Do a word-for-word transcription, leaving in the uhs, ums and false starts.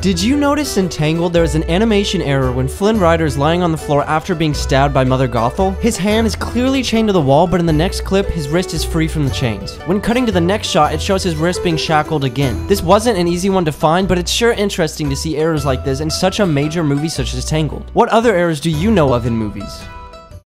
Did you notice in Tangled there is an animation error when Flynn Rider is lying on the floor after being stabbed by Mother Gothel? His hand is clearly chained to the wall, but in the next clip, his wrist is free from the chains. When cutting to the next shot, it shows his wrist being shackled again. This wasn't an easy one to find, but it's sure interesting to see errors like this in such a major movie such as Tangled. What other errors do you know of in movies?